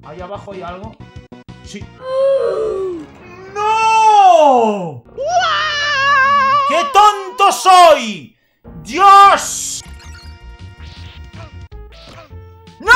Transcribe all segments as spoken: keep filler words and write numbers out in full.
Ahí abajo hay algo. Sí. ¡No! ¡Qué tonto soy! ¡Dios! ¡No!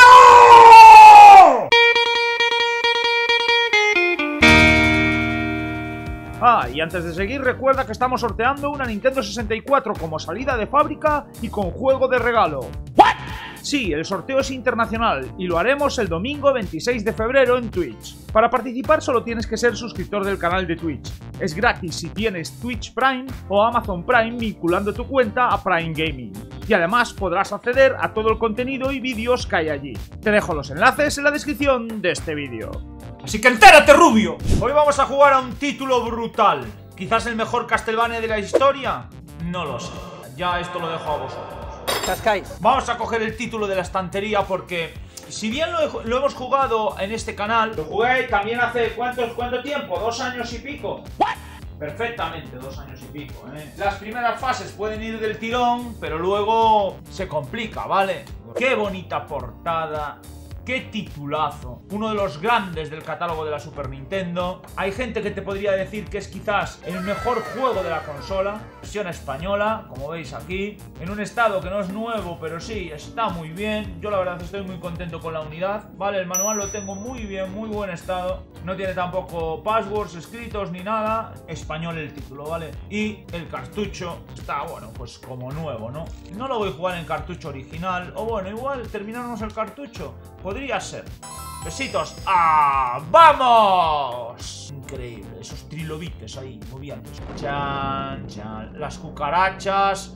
Ah, y antes de seguir, recuerda que estamos sorteando una Nintendo sesenta y cuatro como salida de fábrica y con juego de regalo. ¿What? Sí, el sorteo es internacional y lo haremos el domingo veintiséis de febrero en Twitch. Para participar solo tienes que ser suscriptor del canal de Twitch. Es gratis si tienes Twitch Prime o Amazon Prime vinculando tu cuenta a Prime Gaming. Y además podrás acceder a todo el contenido y vídeos que hay allí. Te dejo los enlaces en la descripción de este vídeo. Así que entérate, rubio. Hoy vamos a jugar a un título brutal. Quizás el mejor Castlevania de la historia. No lo sé. Ya esto lo dejo a vosotros. Cascáis. Vamos a coger el título de la estantería porque si bien lo, he, lo hemos jugado en este canal, lo jugué también hace ¿cuántos, cuánto tiempo? ¿Dos años y pico? ¿What? Perfectamente, dos años y pico, ¿eh? Las primeras fases pueden ir del tirón, pero luego se complica, ¿vale? Qué bonita portada. ¡Qué titulazo! Uno de los grandes del catálogo de la Super Nintendo. Hay gente que te podría decir que es quizás el mejor juego de la consola. Versión española, como veis aquí. En un estado que no es nuevo, pero sí, está muy bien. Yo la verdad estoy muy contento con la unidad. Vale, el manual lo tengo muy bien, muy buen estado. No tiene tampoco passwords escritos ni nada. Español el título, ¿vale? Y el cartucho está, bueno, pues como nuevo, ¿no? No lo voy a jugar en cartucho original. O bueno, igual terminarnos el cartucho. Podría ser. Besitos. ¡Ah! ¡Vamos! Increíble. Esos trilobites ahí moviéndose. Chan, chan. Las cucarachas.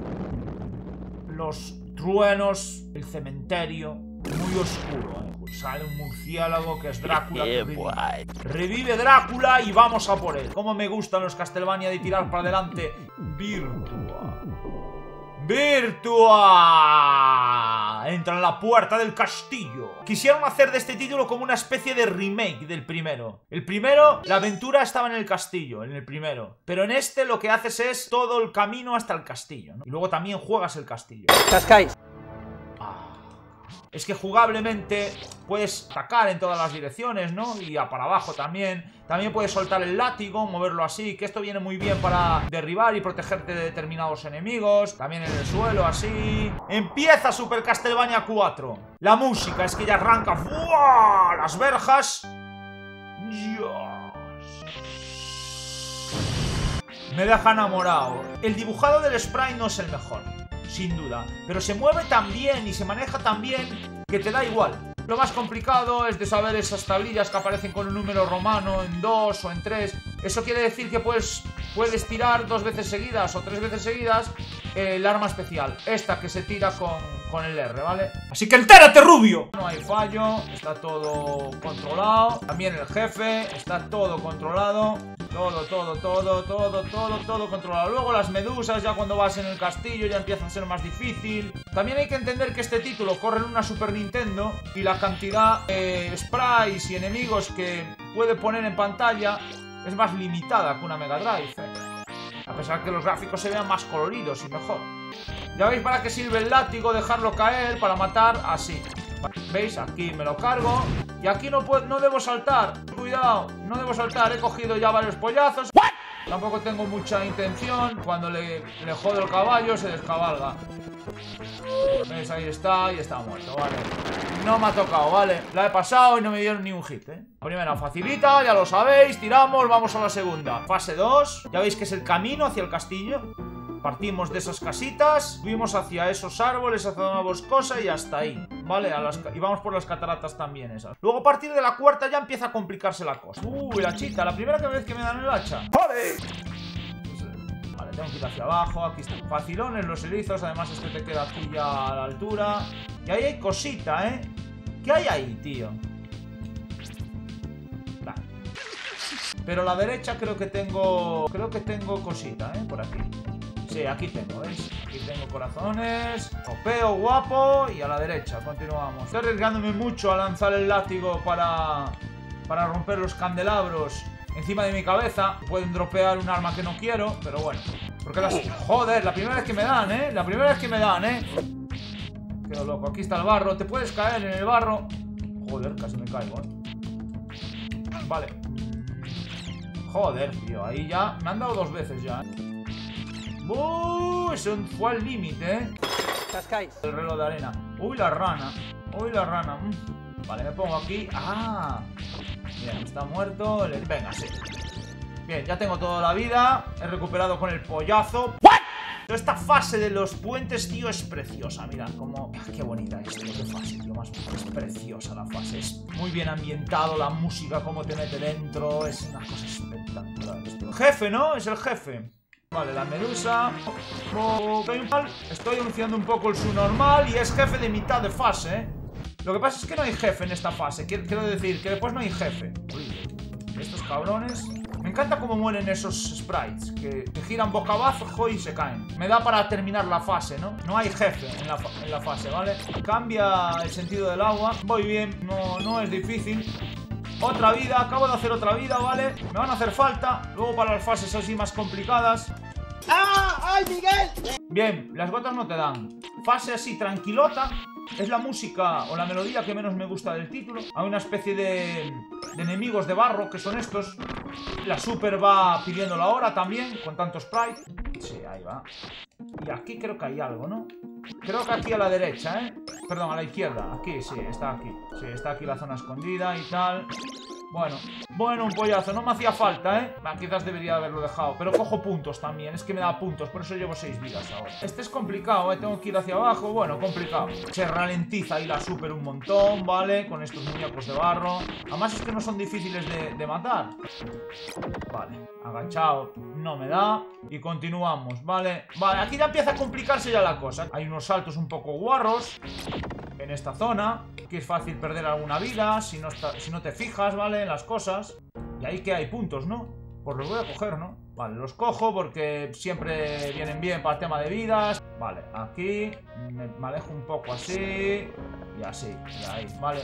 Los truenos. El cementerio. Muy oscuro, ¿eh? Pues sale un murciélago que es Drácula. Que revive. revive Drácula y vamos a por él. Cómo me gustan los Castlevania de tirar para adelante. Virtua. ¡Virtua! Entra en la puerta del castillo. Quisieron hacer de este título como una especie de remake del primero. El primero, la aventura estaba en el castillo, en el primero. Pero en este lo que haces es todo el camino hasta el castillo, ¿no? Y luego también juegas el castillo. Cascáis. Es que jugablemente puedes atacar en todas las direcciones, ¿no? Y a para abajo también. También puedes soltar el látigo, moverlo así, que esto viene muy bien para derribar y protegerte de determinados enemigos. También en el suelo, así. Empieza Super Castlevania cuatro. La música es que ya arranca. ¡Buah! Las verjas. Dios. Me deja enamorado. El dibujado del sprite no es el mejor, sin duda, pero se mueve tan bien y se maneja tan bien que te da igual. Lo más complicado es de saber esas tablillas que aparecen con un número romano en dos o en tres. Eso quiere decir que puedes, puedes tirar dos veces seguidas o tres veces seguidas eh, el arma especial. Esta que se tira con, con el R, ¿vale? Así que entérate, rubio. No hay fallo, está todo controlado. También el jefe, está todo controlado. Todo, todo, todo, todo, todo, todo controlado. Luego las medusas, ya cuando vas en el castillo ya empieza a ser más difícil. También hay que entender que este título corre en una Super Nintendo y la cantidad de sprites y enemigos que puede poner en pantalla es más limitada que una Mega Drive, ¿eh? A pesar que los gráficos se vean más coloridos y mejor. Ya veis para qué sirve el látigo, dejarlo caer para matar así. ¿Veis? Aquí me lo cargo. Y aquí no puedo, no debo saltar. Cuidado, no debo saltar. He cogido ya varios pollazos. ¿What? Tampoco tengo mucha intención. Cuando le, le jodo el caballo se descabalga. ¿Veis? Ahí está y está muerto, vale. No me ha tocado, vale. La he pasado y no me dieron ni un hit, ¿eh? La primera facilita, ya lo sabéis. Tiramos, vamos a la segunda. Fase dos. Ya veis que es el camino hacia el castillo. Partimos de esas casitas, subimos hacia esos árboles, hacia una boscosa y hasta ahí, ¿vale? A las, y vamos por las cataratas también esas. Luego a partir de la cuarta ya empieza a complicarse la cosa. Uy, la chita, la primera vez que me dan el hacha. ¡Joder! Vale, tengo que ir hacia abajo, aquí están facilones los erizos, además este te queda aquí ya a la altura. Y ahí hay cosita, ¿eh? ¿Qué hay ahí, tío? Vale. Pero a la derecha creo que tengo... Creo que tengo cosita, ¿eh? Por aquí. Sí, aquí tengo, ¿veis? Aquí tengo corazones. Copeo guapo. Y a la derecha, continuamos. Estoy arriesgándome mucho a lanzar el látigo para, para romper los candelabros encima de mi cabeza. Pueden dropear un arma que no quiero, pero bueno. Porque las... Joder, la primera vez que me dan, ¿eh? La primera vez que me dan, ¿eh? Quedo loco. Aquí está el barro. Te puedes caer en el barro. Joder, casi me caigo, ¿eh? Vale. Joder, tío, ahí ya me han dado dos veces ya, ¿eh? ¡Uh! Eso fue al límite, ¿eh? Cascáis. El reloj de arena. Uy, la rana. Uy, la rana. Mm. Vale, me pongo aquí. ¡Ah! Bien, está muerto. Venga, sí. Bien, ya tengo toda la vida. He recuperado con el pollazo. ¿What? Esta fase de los puentes, tío, es preciosa. Mira, como... Qué bonita es, tío, qué fase, tío. Más... Es preciosa la fase. Es muy bien ambientado, la música, cómo te mete dentro. Es una cosa espectacular. Esto. Jefe, ¿no? Es el jefe. Vale, la medusa. Oh, estoy anunciando un poco el subnormal y es jefe de mitad de fase, ¿eh? Lo que pasa es que no hay jefe en esta fase. Quiero decir que después no hay jefe. Uy, estos cabrones. Me encanta cómo mueren esos sprites, que, que giran boca abajo y se caen. Me da para terminar la fase, ¿no? No hay jefe en la, en la fase, ¿vale? Cambia el sentido del agua. Voy bien, no, no es difícil. Otra vida, acabo de hacer otra vida, ¿vale? Me van a hacer falta. Luego para las fases así más complicadas. ¡Ah! ¡Ay, Miguel! Bien, las gotas no te dan. Fase así tranquilota. Es la música o la melodía que menos me gusta del título. Hay una especie de, de enemigos de barro que son estos. La super va pidiendo la hora también, con tanto sprite. Sí, ahí va. Y aquí creo que hay algo, ¿no? Creo que aquí a la derecha, ¿eh? Perdón, a la izquierda. Aquí, sí, está aquí. Sí, está aquí la zona escondida y tal. Bueno, bueno, un pollazo. No me hacía falta, ¿eh? Ah, quizás debería haberlo dejado. Pero cojo puntos también. Es que me da puntos. Por eso llevo seis vidas ahora. Este es complicado, ¿eh? Tengo que ir hacia abajo. Bueno, complicado. Se ralentiza ahí la super un montón, ¿vale? Con estos muñecos de barro. Además es que no son difíciles de, de matar. Vale, agachado. No me da. Y continuamos, ¿vale? Vale, aquí ya empieza a complicarse ya la cosa. Hay unos saltos un poco guarros en esta zona, que es fácil perder alguna vida si no, está, si no te fijas, ¿vale? En las cosas. Y ahí que hay puntos, ¿no? Pues los voy a coger, ¿no? Vale, los cojo porque siempre vienen bien para el tema de vidas. Vale, aquí me, me alejo un poco así. Y así, y ahí, vale.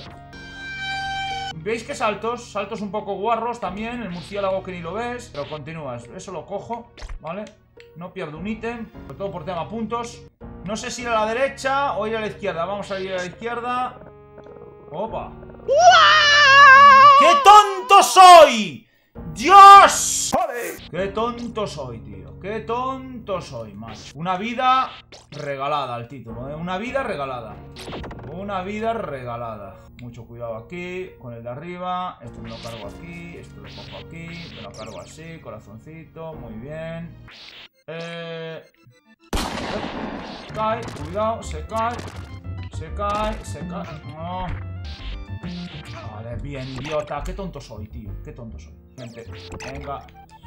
¿Veis que saltos? Saltos un poco guarros también. El murciélago que ni lo ves. Pero continúas, eso lo cojo, ¿vale? No pierdo un ítem, sobre todo por tema puntos. No sé si ir a la derecha o ir a la izquierda. Vamos a ir a la izquierda. ¡Opa! ¡Qué tonto soy! ¡Dios! ¡Qué tonto soy, tío! ¡Qué tonto soy, macho! Una vida regalada al título, ¿eh? Una vida regalada. Una vida regalada. Mucho cuidado aquí, con el de arriba. Esto me lo cargo aquí, esto lo cojo aquí. Me lo cargo así, corazoncito. Muy bien. Eh... Cae, cuidado, se cae. Se cae, se cae. No. Vale, bien, idiota. Qué tonto soy, tío. Qué tonto soy. Gente, venga.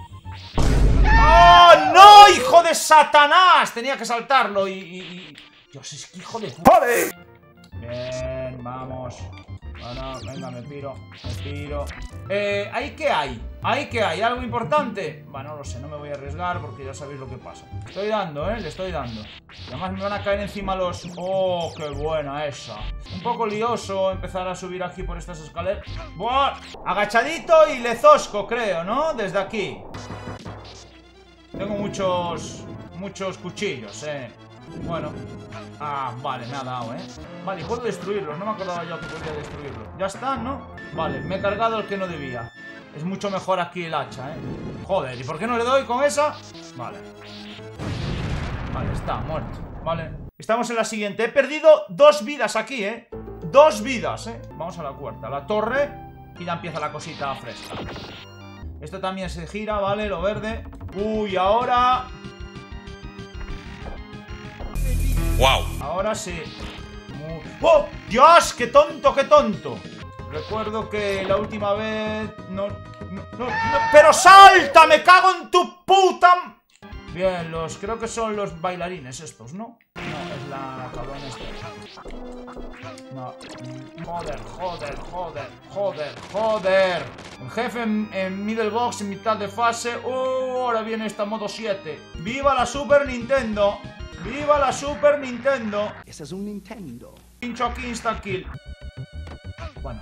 ¡Oh, no! ¡Hijo de Satanás! Tenía que saltarlo y... y, y... Dios, es que hijo de puta. Bien, vamos. Bueno, venga, me piro. Me piro. Eh, ¿ahí qué hay? ¿Ahí qué hay? ¿Algo importante? Bueno, no lo sé, no me voy a arriesgar porque ya sabéis lo que pasa. Estoy dando, ¿eh? Le estoy dando. Y además me van a caer encima los... ¡Oh, qué buena esa! Un poco lioso empezar a subir aquí por estas escaleras. ¡Buah! Agachadito y lezosco, creo, ¿no? Desde aquí. Tengo muchos... Muchos cuchillos, ¿eh? Bueno. Ah, vale, me ha dado, ¿eh? Vale, puedo destruirlos. No me acordaba yo que podía destruirlos. Ya está, ¿no? Vale, me he cargado el que no debía. Es mucho mejor aquí el hacha, ¿eh? Joder, ¿y por qué no le doy con esa? Vale. Vale, está, muerto. Vale. Estamos en la siguiente. He perdido dos vidas aquí, ¿eh? Dos vidas, ¿eh? Vamos a la cuarta. La torre. Y ya empieza la cosita fresca. Esto también se gira, ¿vale? Lo verde. Uy, ahora... Wow. Ahora sí. Muy... ¡Oh! ¡Dios! ¡Qué tonto, qué tonto! Recuerdo que la última vez... No, no, no, no... ¡Pero salta! ¡Me cago en tu puta! Bien, los... Creo que son los bailarines estos, ¿no? No, es la cabrón esta. No. Joder, joder, joder, joder, joder. El jefe en, en middle box, en mitad de fase. ¡Oh! Ahora viene esta modo siete. ¡Viva la Super Nintendo! ¡Viva la Super Nintendo! Ese es un Nintendo. Pincho aquí insta kill. Bueno.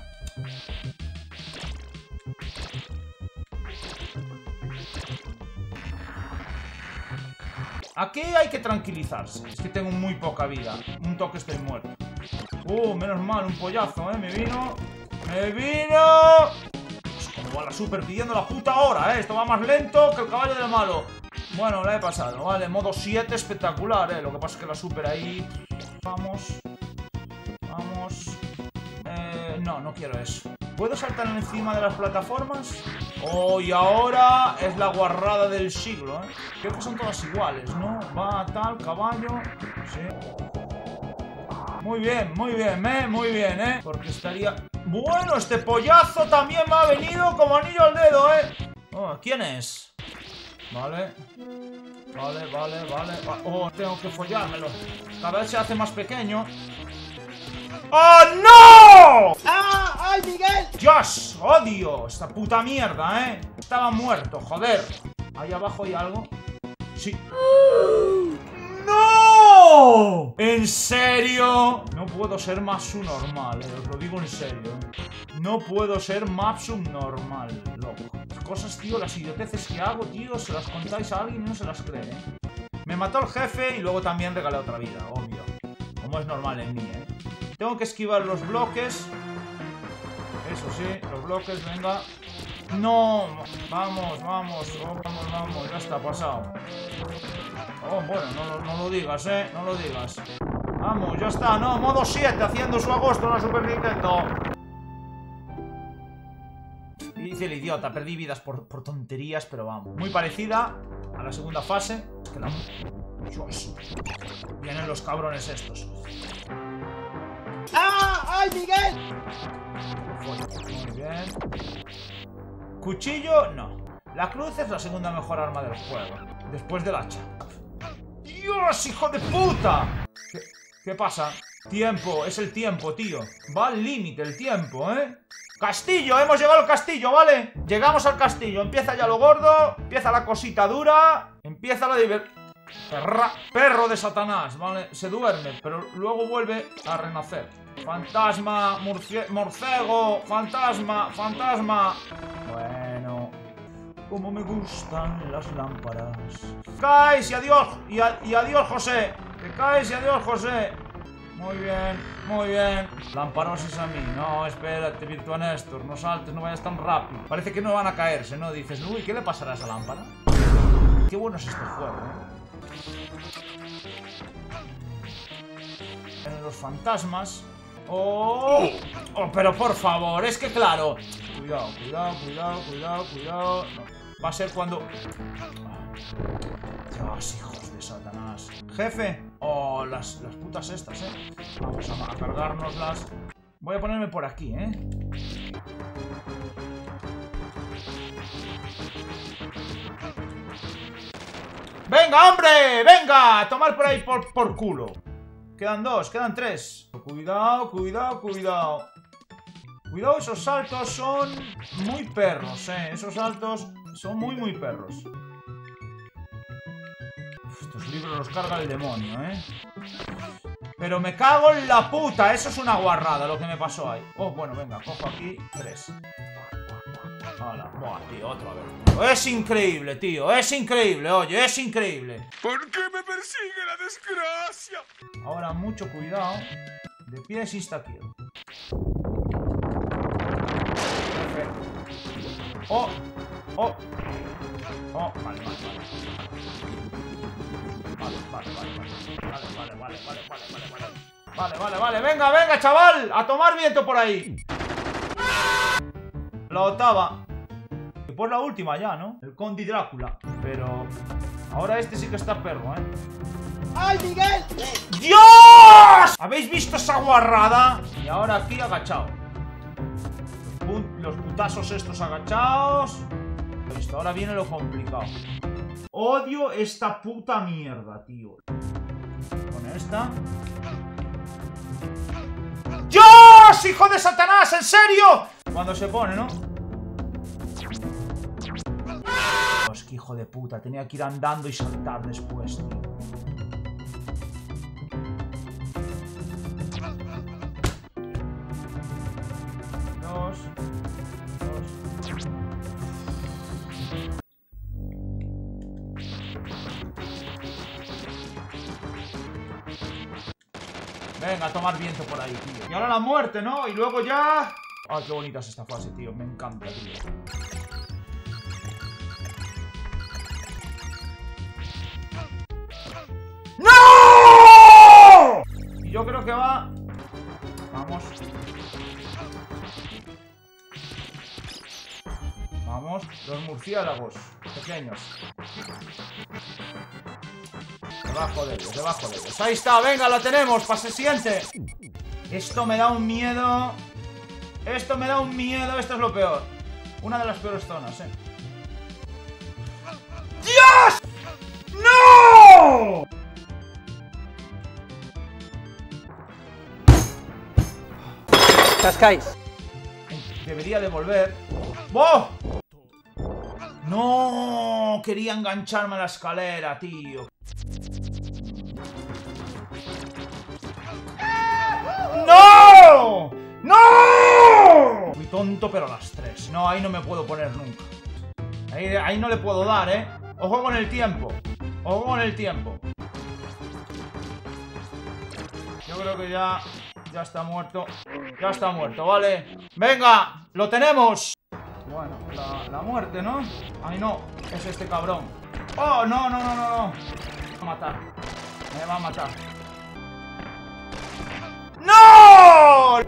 Aquí hay que tranquilizarse. Es que tengo muy poca vida. Un toque estoy muerto. Uh, menos mal, un pollazo, ¿eh? Me vino. Me vino. Pues como va la super pidiendo la puta hora, eh. Esto va más lento que el caballo del malo. Bueno, la he pasado, vale. Modo siete espectacular, eh. Lo que pasa es que la super ahí. Vamos. Vamos. Eh, no, no quiero eso. ¿Puedo saltar encima de las plataformas? Oh, y ahora es la guarrada del siglo, ¿eh? Creo que son todas iguales, ¿no? Va tal, caballo. Sí. Muy bien, muy bien, ¿eh? Muy bien, ¿eh? Porque estaría... Bueno, este pollazo también me ha venido como anillo al dedo, ¿eh? Oh, ¿quién es? Vale. Vale, vale, vale. Oh, tengo que follármelo. Cada vez se hace más pequeño. ¡Oh, no! ¡Ah! ¡Ay, Miguel! ¡Dios! ¡Odio! Esta puta mierda, ¿eh? Estaba muerto, joder. ¿Ahí abajo hay algo? Sí. ¡No! ¿En serio? No puedo ser más subnormal, eh, os lo digo en serio. No puedo ser más subnormal, loco. Las cosas, tío, las idioteces que hago, tío, se las contáis a alguien y no se las cree, ¿eh? Me mató el jefe y luego también regalé otra vida, obvio. Como es normal en mí, ¿eh? Tengo que esquivar los bloques. Eso sí, los bloques, venga. No, vamos, vamos, oh, vamos, vamos, ya está pasado. Oh, bueno, no, no lo digas, eh, no lo digas. Vamos, ya está, no, modo siete, haciendo su agosto en la Super Nintendo. Dice el idiota, perdí vidas por, por tonterías, pero vamos. Muy parecida a la segunda fase. Es que la... Dios. Vienen los cabrones estos. ¡Ah! ¡Ay, Miguel! Muy bien. Cuchillo, no. La cruz es la segunda mejor arma del juego. Después del hacha. ¡Dios, hijo de puta! ¿Qué, qué pasa? Tiempo, es el tiempo, tío. Va al límite el tiempo, ¿eh? ¡Castillo! Hemos llegado al castillo, ¿vale? Llegamos al castillo. Empieza ya lo gordo. Empieza la cosita dura. Empieza la diversión. Perra, perro de Satanás, ¿vale? Se duerme, pero luego vuelve a renacer. Fantasma, morcego, fantasma, fantasma. Bueno, como me gustan las lámparas. Caes y adiós, y, a, y adiós, José. Que caes y adiós, José. Muy bien, muy bien. Lamparosis a mí. No, espérate, Virtua Néstor. No saltes, no vayas tan rápido. Parece que no van a caerse, ¿no? Dices, uy, ¿qué le pasará a esa lámpara? Qué bueno es este juego, ¿eh? En los fantasmas. ¡Oh! ¡Oh! Pero por favor, es que claro. Cuidado, cuidado, cuidado, cuidado, cuidado. No. Va a ser cuando... Dios, hijos de Satanás. Jefe. Oh, las, las putas estas, eh. Vamos a, a cargárnoslas. Voy a ponerme por aquí, eh. ¡Venga, hombre! ¡Venga! A tomar por ahí por, por culo. Quedan dos, quedan tres. Cuidado, cuidado, cuidado. Cuidado, esos saltos son muy perros, eh. Esos saltos son muy, muy perros. Uf, estos libros los carga el demonio, eh. Pero me cago en la puta. Eso es una guarrada lo que me pasó ahí. Oh, bueno, venga, cojo aquí tres. Hola, buah, tío, otra vez. Es increíble, tío, es increíble, oye, es increíble. ¿Por qué me persigue la desgracia? Ahora mucho cuidado. De pies insta-kill. Perfecto. Oh, oh. Oh, vale, vale, vale. Vale, vale, vale, vale. Vale, vale, vale, vale, vale, vale, vale. Vale, vale, vale, venga, venga, chaval. A tomar viento por ahí. La octava. Después la última ya, ¿no? El Conde Drácula. Pero ahora este sí que está perro, ¿eh? ¡Ay, Miguel! ¡Dios! ¿Habéis visto esa guarrada? Y ahora aquí agachado. Los, los putazos estos agachados. Listo, ahora viene lo complicado. Odio esta puta mierda, tío. Con esta. ¡Dios! ¡Hijo de Satanás! ¿En serio? Cuando se pone, ¿no? Dios, qué hijo de puta. Tenía que ir andando y saltar después, tío. Dos. Dos. Venga, a tomar viento por ahí, tío. Y ahora la muerte, ¿no? Y luego ya... Ah, qué bonita es esta fase, tío. Me encanta, tío. ¡No! Y yo creo que va... Vamos. Vamos. Los murciélagos pequeños. Debajo de ellos, debajo de ellos. Ahí está, venga, la tenemos. Pase siguiente. Esto me da un miedo. Esto me da un miedo. Esto es lo peor. Una de las peores zonas, eh. ¡Dios! ¡No! Cascáis. Debería devolver. ¡Oh! No, quería engancharme a la escalera, tío. ¡No! ¡No! Muy tonto, pero a las tres. No, ahí no me puedo poner nunca. Ahí, ahí no le puedo dar, ¿eh? Ojo con el tiempo. Ojo con el tiempo. Yo creo que ya... Ya está muerto. Ya está muerto, ¿vale? ¡Venga! ¡Lo tenemos! Bueno, la, la muerte, ¿no? Ay, no. Es este cabrón. ¡Oh, no, no, no, no, no! Me va a matar. Me va a matar. ¡No!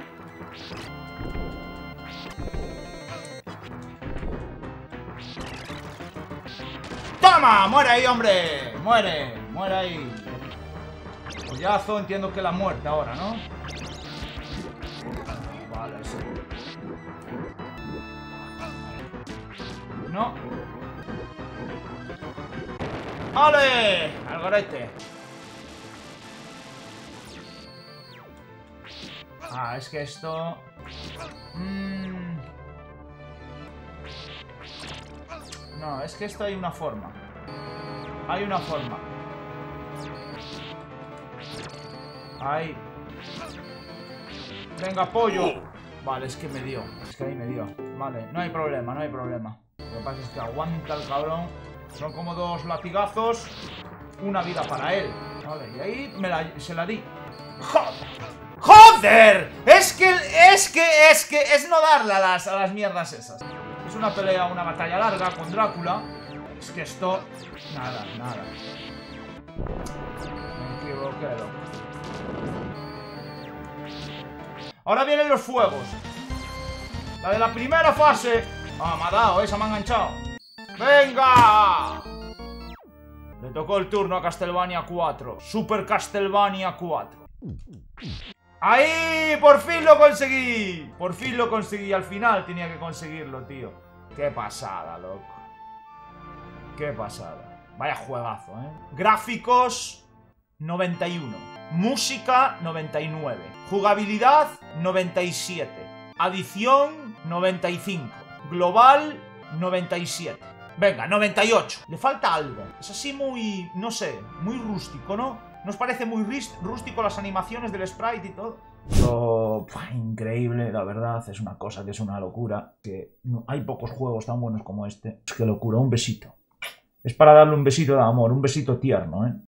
¡Toma! ¡Muere ahí, hombre! ¡Muere! ¡Muere ahí! Pollazo, entiendo que la muerte ahora, ¿no? Vale, sí. No. ¡Ale! Al garete. Ah, es que esto... Mm... No, es que esto hay una forma. Hay una forma. Ahí. Venga, pollo. Vale, es que me dio. Es que ahí me dio. Vale, no hay problema, no hay problema. Lo que pasa es que aguanta el cabrón. Son como dos latigazos. Una vida para él. Vale, y ahí me la, se la di. ¡Joder! ¡Joder! Es que, es que, es que, es no darle a las, a las mierdas esas. Es una pelea, una batalla larga con Drácula. Es que esto... Nada, nada. Me equivoqué, loco. Ahora vienen los fuegos. La de la primera fase. Ah, me ha dado, esa me ha enganchado. ¡Venga! Le tocó el turno a Castlevania cuatro. Super Castlevania cuatro. ¡Ahí! ¡Por fin lo conseguí! Por fin lo conseguí. Al final tenía que conseguirlo, tío. ¡Qué pasada, loco! ¡Qué pasada! Vaya juegazo, ¿eh? Gráficos... noventa y uno. Música... noventa y nueve. Jugabilidad... noventa y siete. Adición... noventa y cinco. Global... noventa y siete. Venga, noventa y ocho. Le falta algo. Es así muy... no sé, muy rústico, ¿no? ¿Nos parece muy rústico las animaciones del sprite y todo? Oh, increíble, la verdad. Es una cosa que es una locura. Que no, hay pocos juegos tan buenos como este. Qué locura, un besito. Es para darle un besito de amor, un besito tierno, ¿eh?